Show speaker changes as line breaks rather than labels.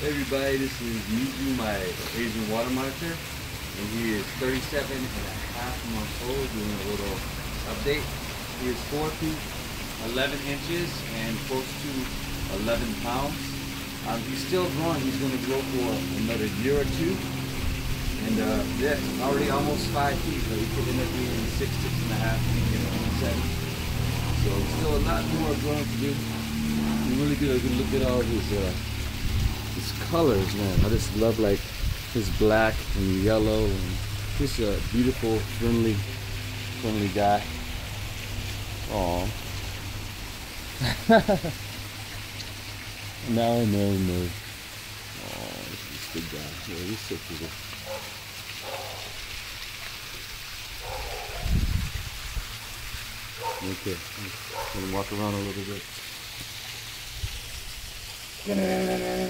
Hey everybody, this is Yuzu, my Asian water monitor, and he is 37 and a half months old, doing a little update. He is 4 feet 11 inches and close to 11 pounds. He's still growing. He's going to grow for another year or two. And yeah, already almost 5 feet, but he could end up being 6, 6.5 feet, 7. So still a lot more growing to do. You really get a good look at all his colors, man. I just love like his black and yellow, and just a beautiful, friendly guy. Aw. No. Oh, this big guy. Yeah, he's so pretty. Okay, let him walk around a little bit.